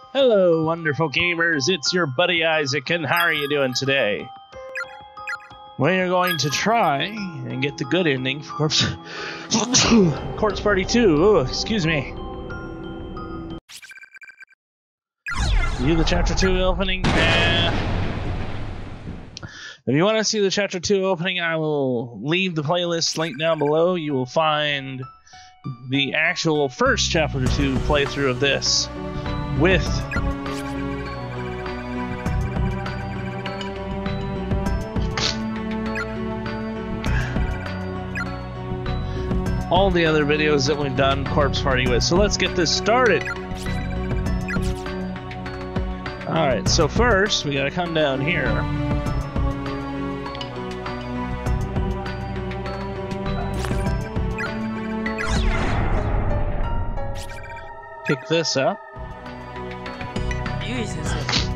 Hello, wonderful gamers. It's your buddy Isaac, and how are you doing today? We are going to try and get the good ending for Corpse Party 2. Oh, excuse me. View the Chapter 2 opening. If you want to see the Chapter 2 opening, I will leave the playlist link down below. You will find the actual first Chapter 2 playthrough of this with all the other videos that we've done Corpse Party with. So let's get this started. Alright, so first we gotta come down here. Pick this up. Jesus.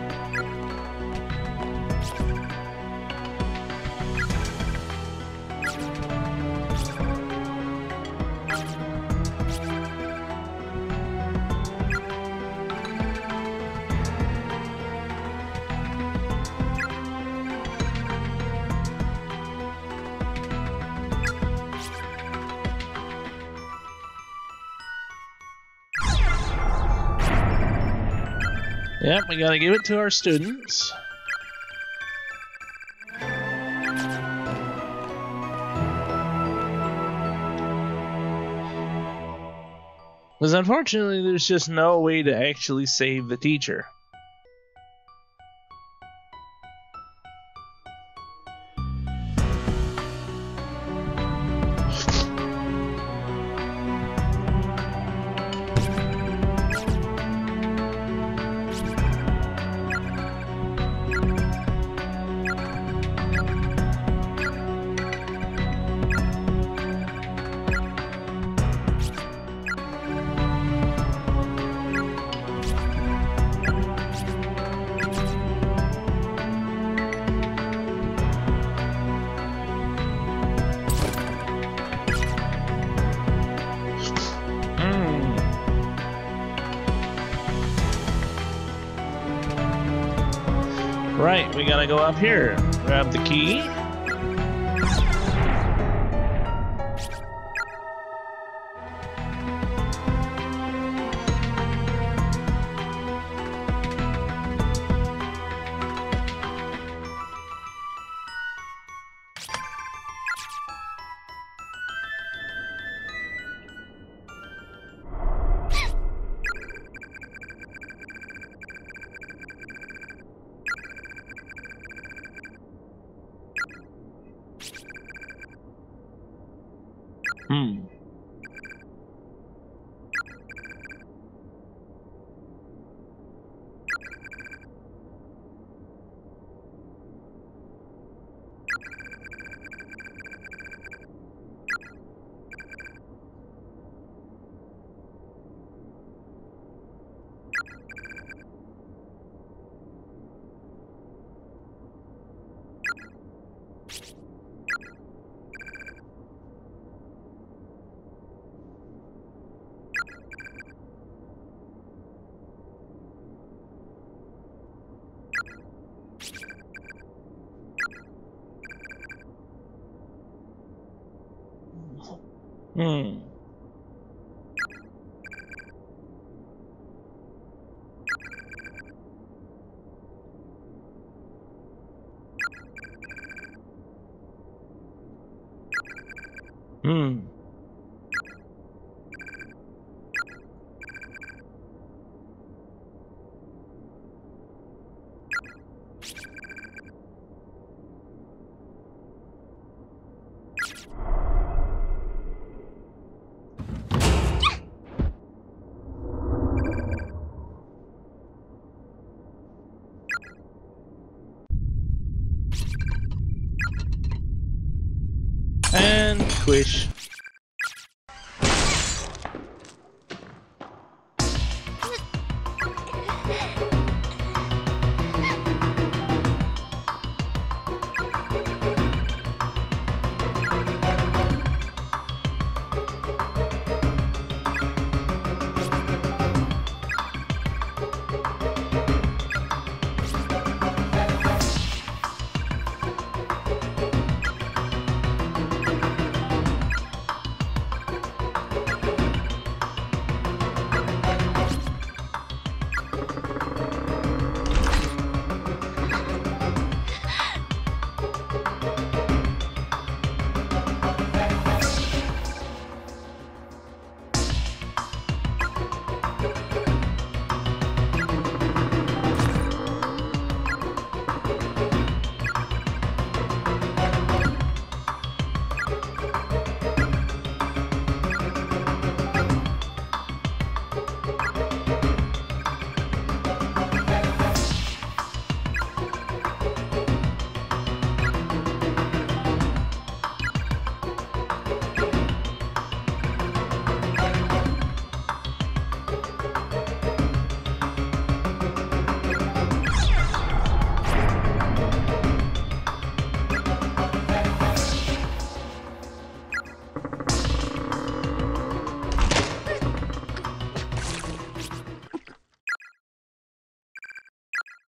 Yep, we gotta give it to our students. Because unfortunately, there's just no way to actually save the teacher. Right, we gotta go up here. Grab the key. And squish.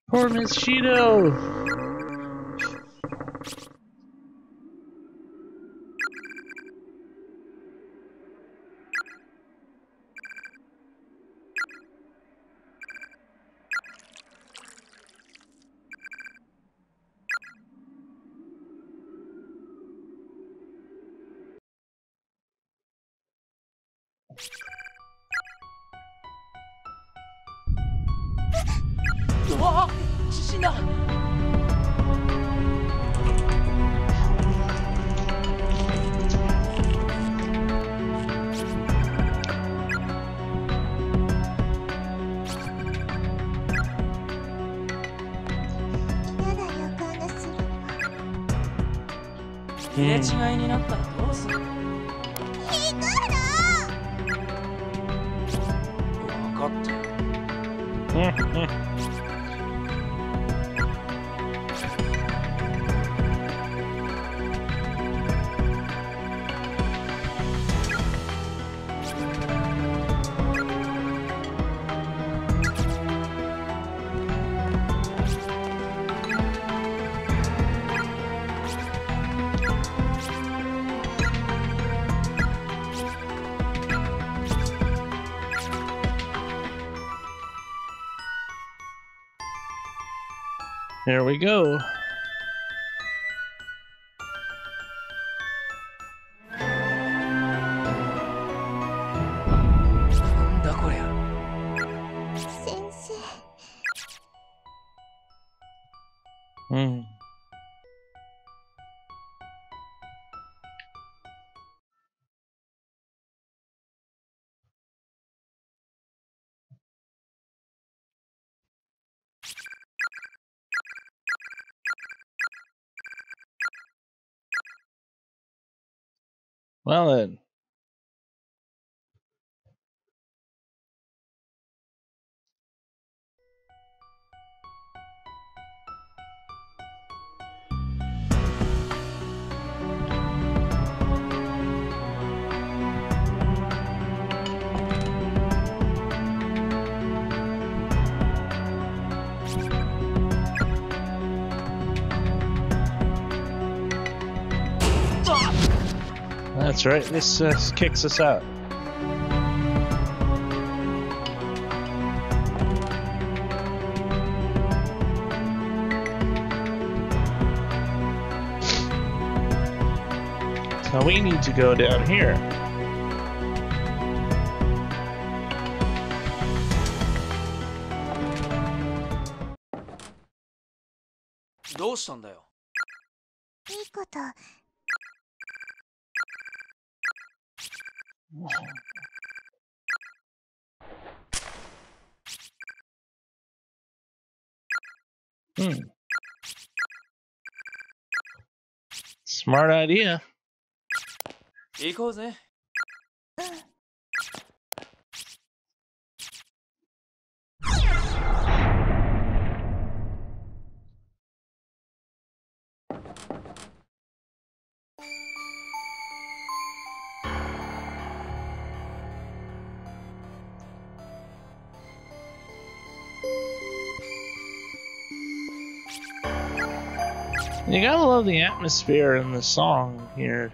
Poor Miss Shido. There we go. Well then. That's right, this kicks us out. So we need to go down here. Smart idea. 行こうぜ。 You gotta love the atmosphere in the song here.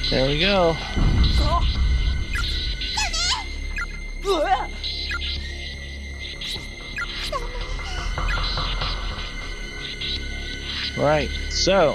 There we go. Right, so.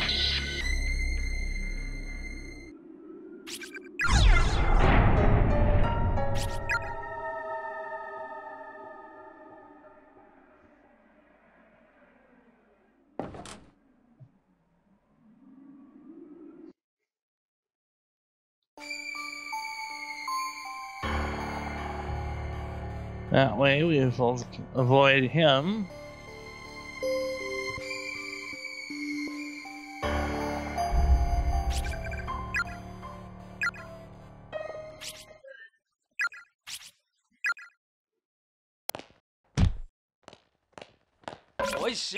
That way we will avoid him. Oh shit.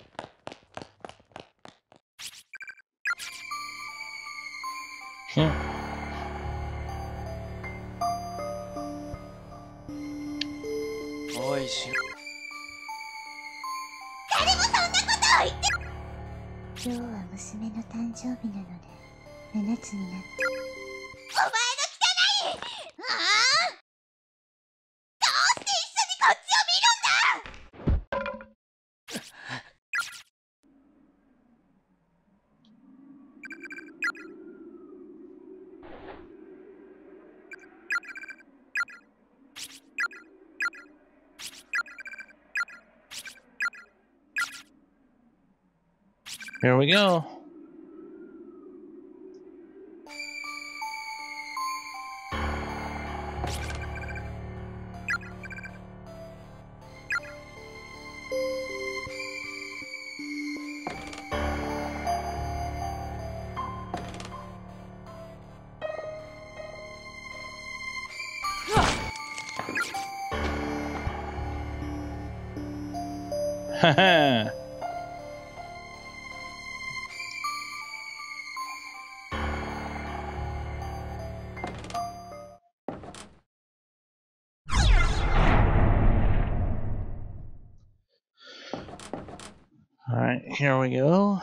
Oh shit. 今日は娘の誕生日なので7つになってお前の汚いああどうして一緒にこっちを見るんだ Here we go. Haha. Alright, here we go.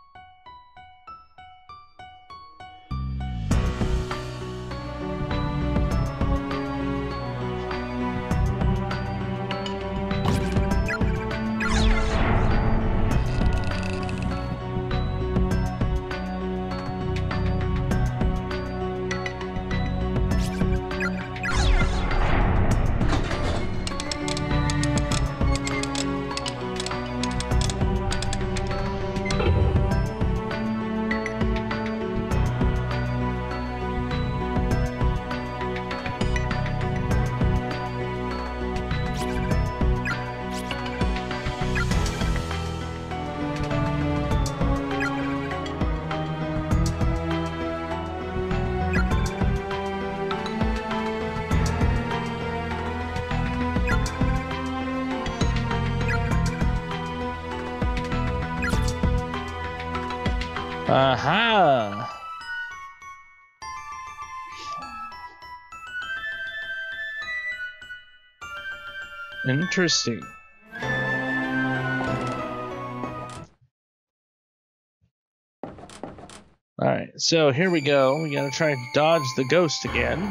Aha! Interesting. Alright, so here we go. We gotta try and dodge the ghost again.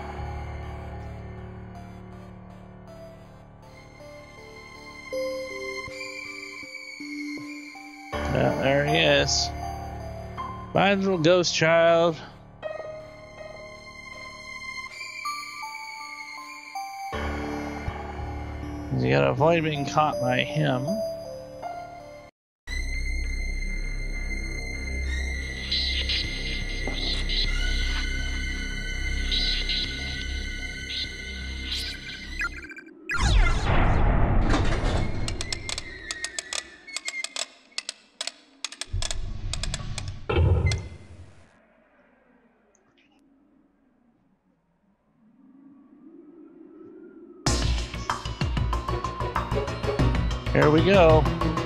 There he is. Bye, little ghost child. You gotta avoid being caught by him. Here we go.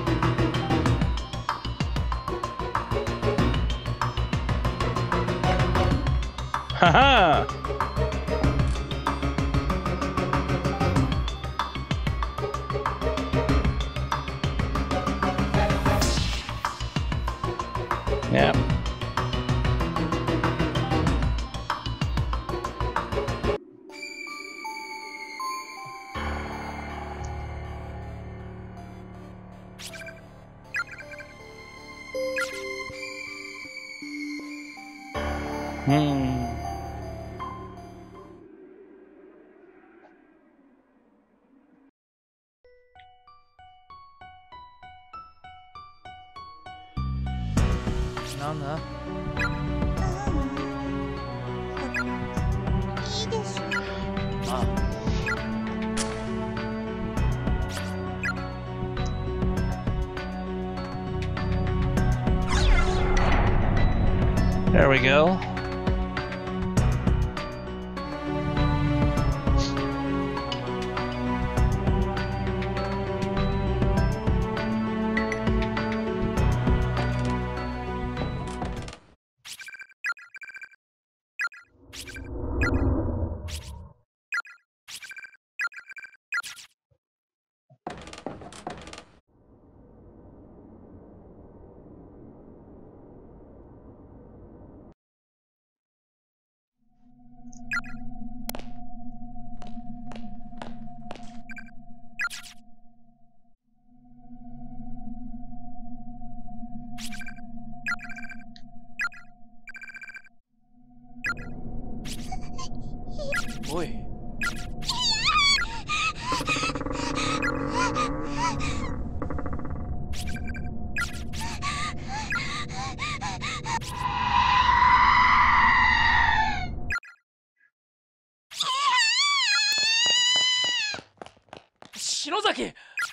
Haha! Yep. Hmm. Nana? いいでしょ。 あ、 There we go. おい。篠崎。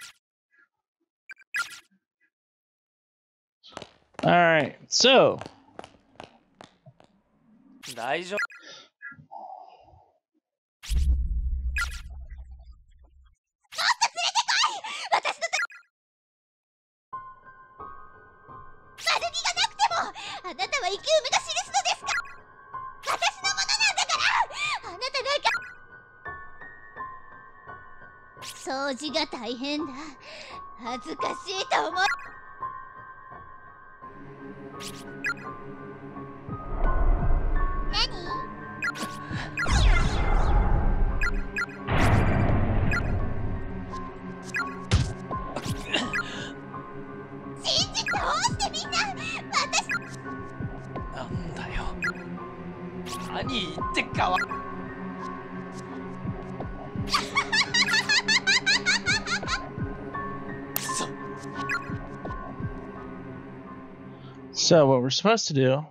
All right, so 大丈夫。 悪気がなくてもあなたは生き埋めが記すのですか。私のものなんだから。あなたなんか掃除が大変だ。恥ずかしいと思う。何？信じどうしてみんな私。 なんだよ。何言ってっかわ。くそ。 so what we're supposed to do?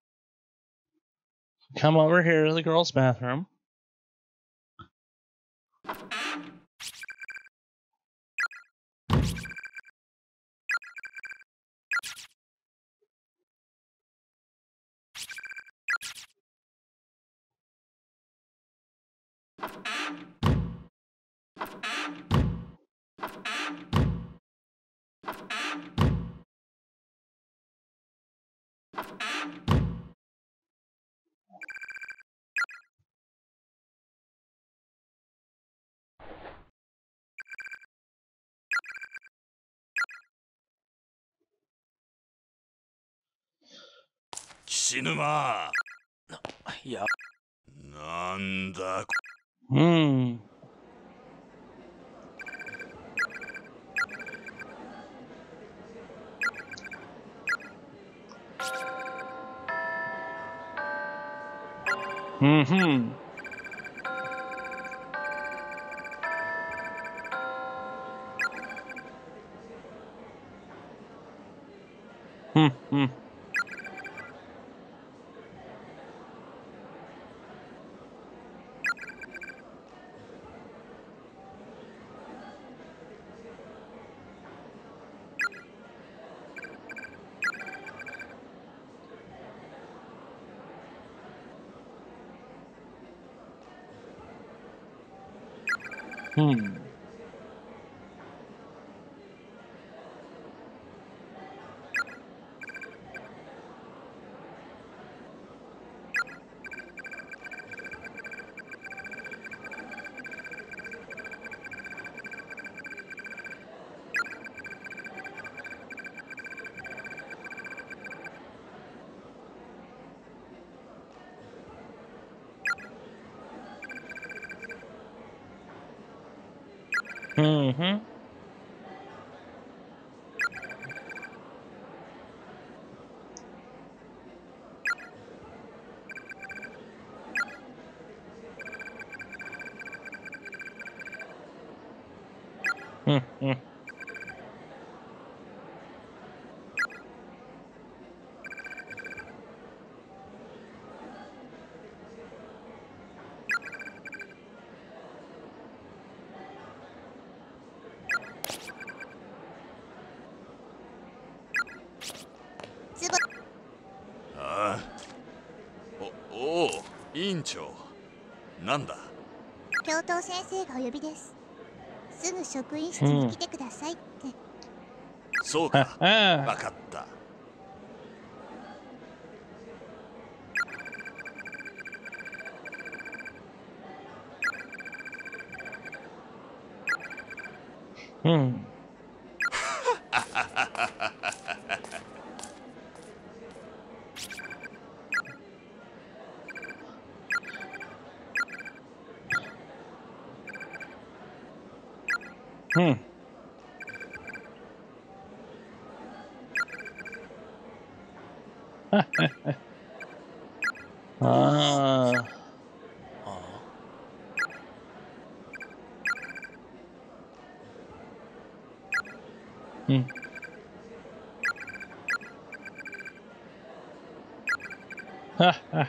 Come over here to the girls' bathroom. Kishinuma! いや、 なんだ Hmm. Mm-hmm. Hmm. Hmm. Mm-hmm. Hmm. ああ。おお、委員長。なんだ。 教頭先生がお呼びです。すぐ職員室に来てくださいって。 そうか。わかった。 Hmm. Hmm. Ah. あ Hmm. Ha ha.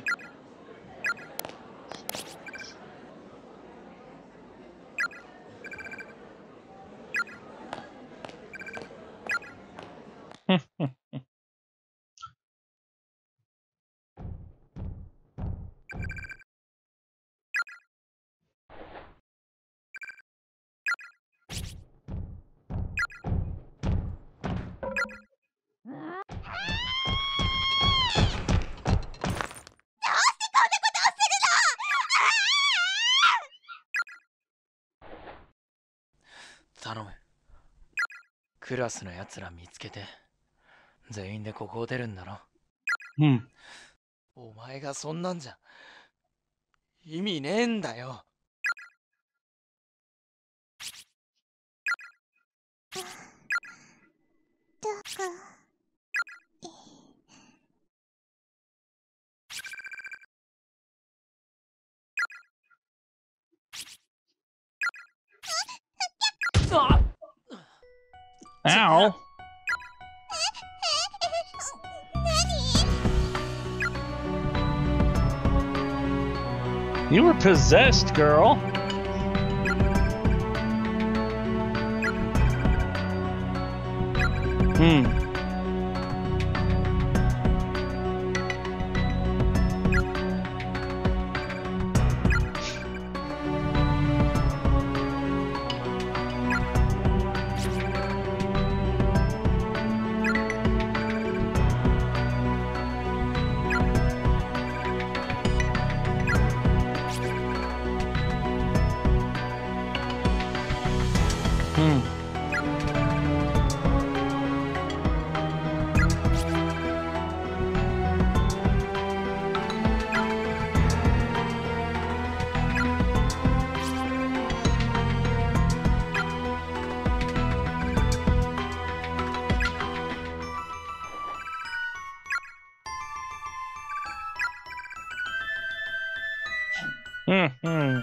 あ。頼む。クラスのやつら見つけて、全員でここを出るんだろ。 Hmm. お前がそんなんじゃ意味ねえんだよ。 どうか。 あ Ow. You were possessed, girl. Hmm. Hmm. Hmm.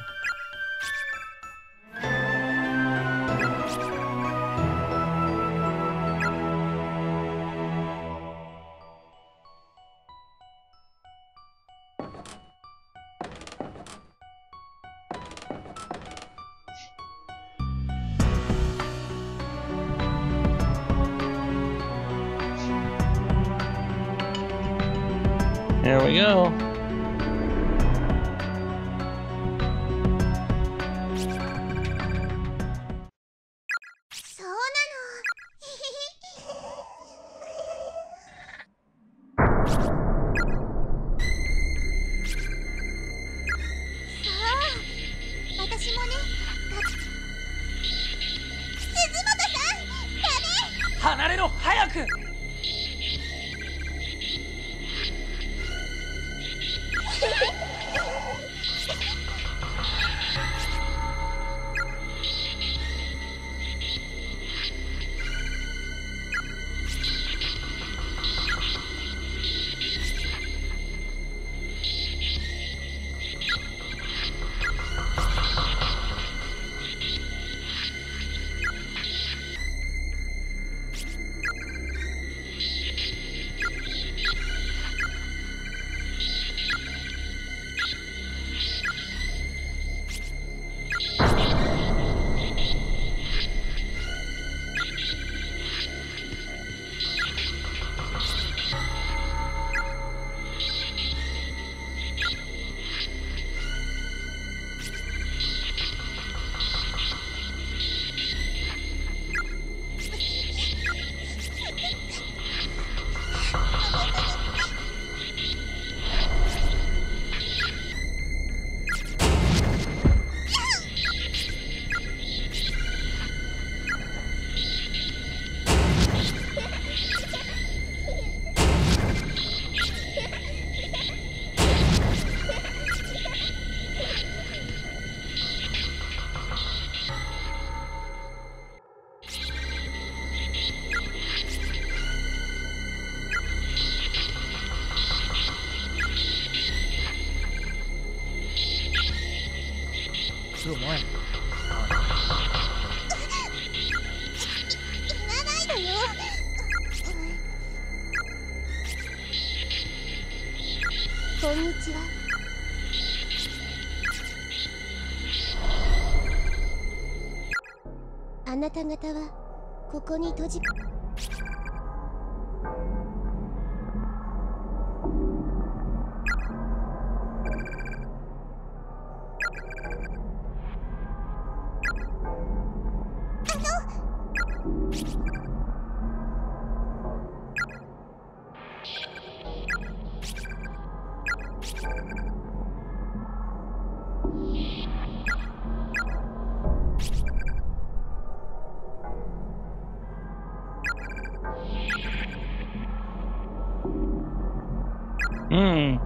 There we go. そうなの。そう。私もね。鈴本さん、ダメ。 離れろ、早く。 する前に。 言わないのよ。こんにちは。あなた方はここに閉じ Hmm.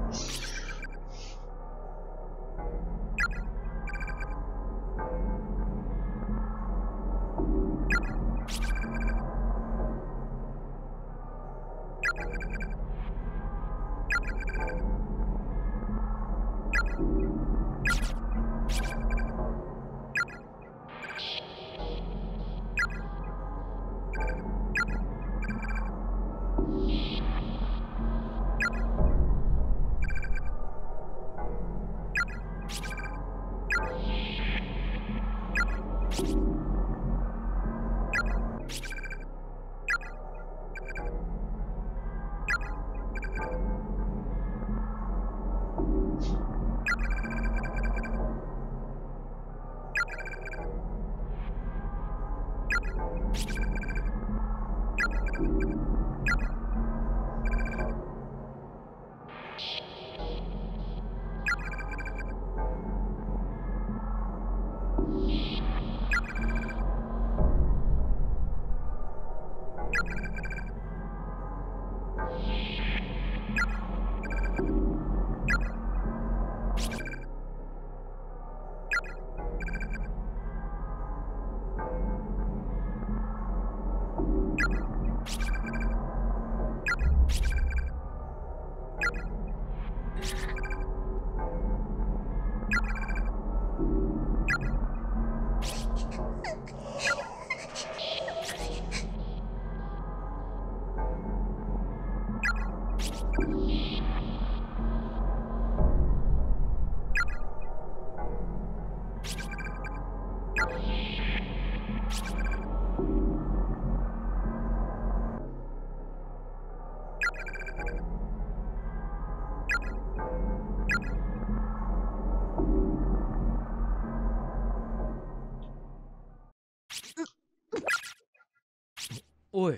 Oi.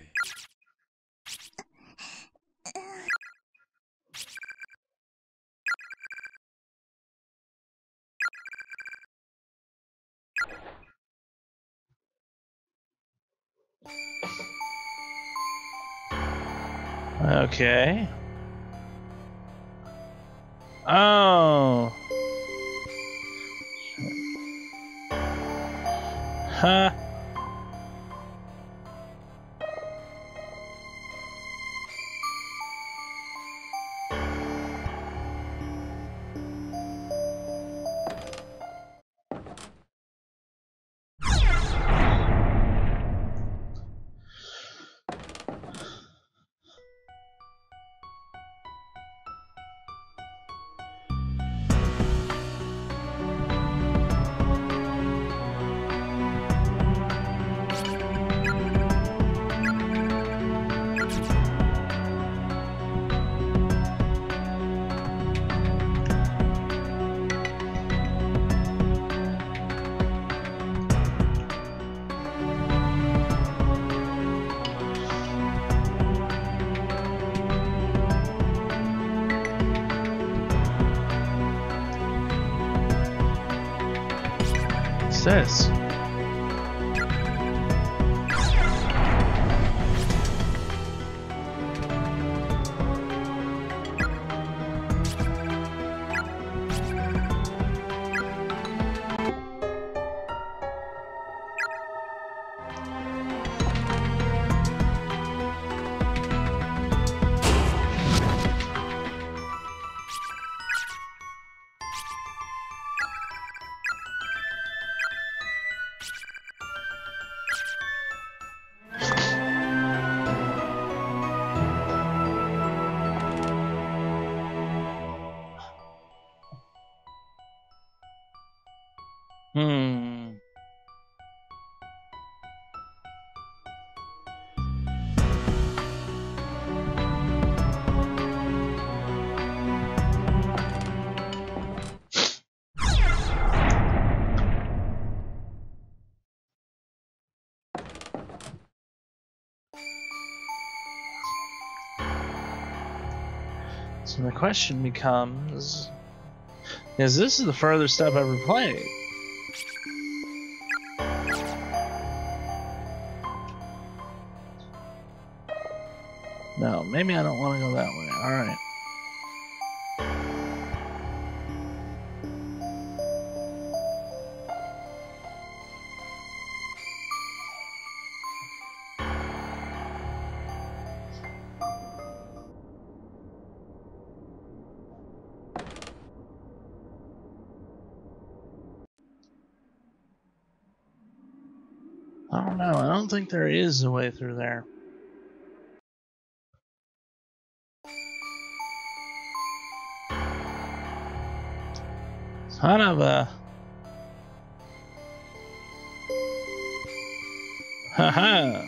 Okay. Oh. Huh. What's this? Hmm. So the question becomes, is this the furthest I've ever played? No, maybe I don't want to go that way. Alright. I don't know. I don't think there is a way through there. Son of a... Haha.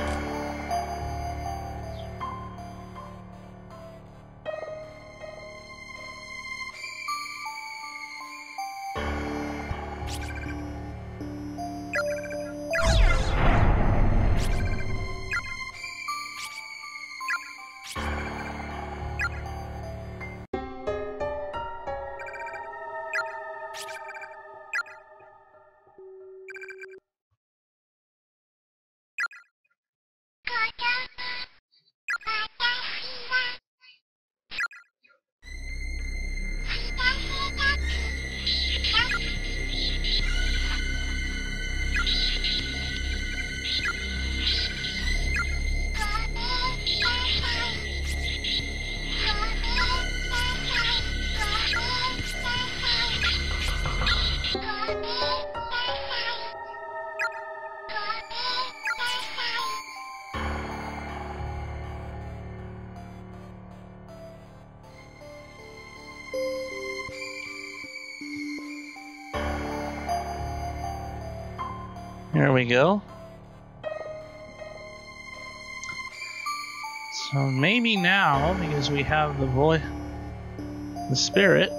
Here we go. So maybe now, because we have the voice, the spirit.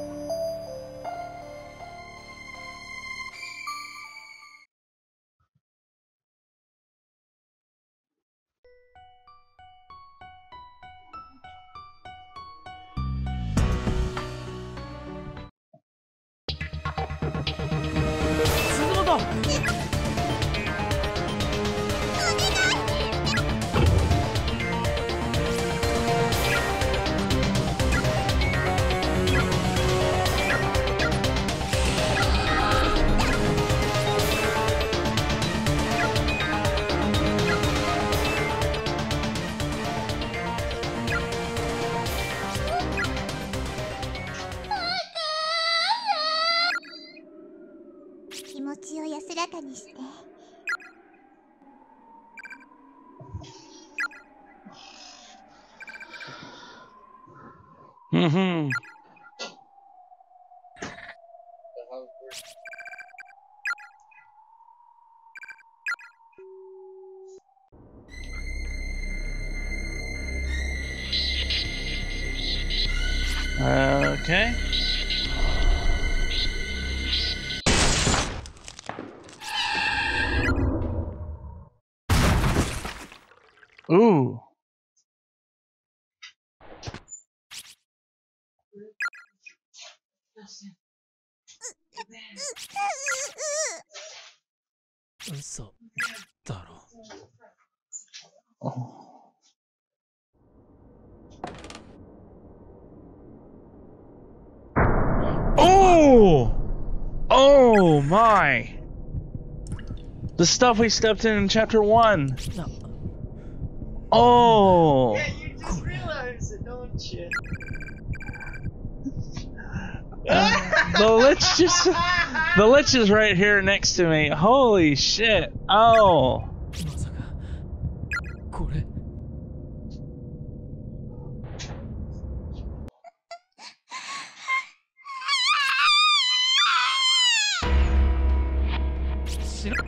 Mm-hmm. Okay. Ooh. 嘘だろ。 Oh! Oh my! The stuff we stepped in chapter 1. No. Oh! Yeah, you just realized it, don't you? The lich is right here next to me. Holy shit! Oh! まさかこれ。 しろ。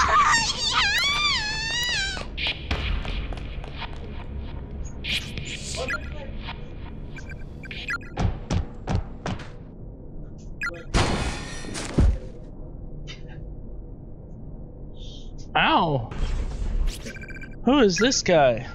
Ow! Who is this guy?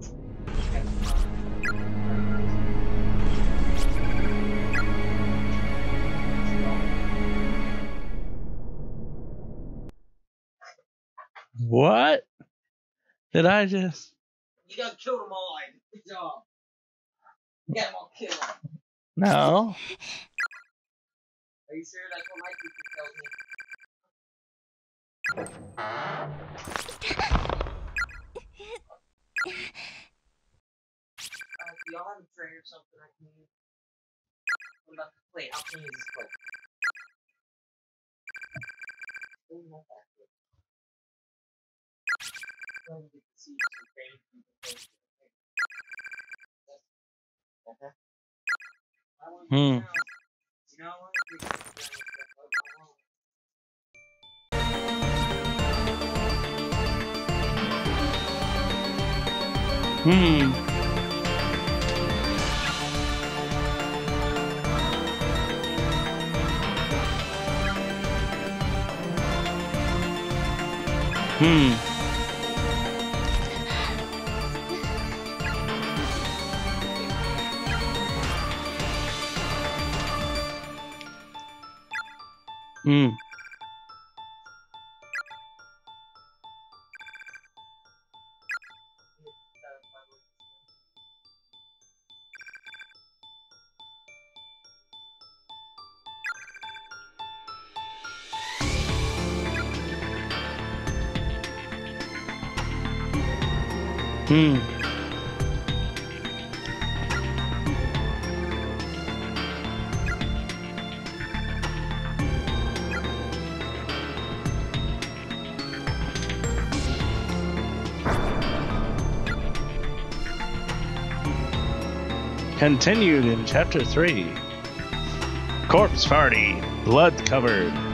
What? Did I just... You done killed them all. Good job. You got them all killed. No. Are you sure that's what my teacher tells me? Do y'all have a tray or something I can use? What about the plate? How can I use this plate? Oh, not that good. Go ahead and get the seeds and grain from the plate. Okay. I want to Hmm. you know, I want to get Hmm. Hmm. Hmm. Hmm. Continued in Chapter 3. Corpse Party, blood covered.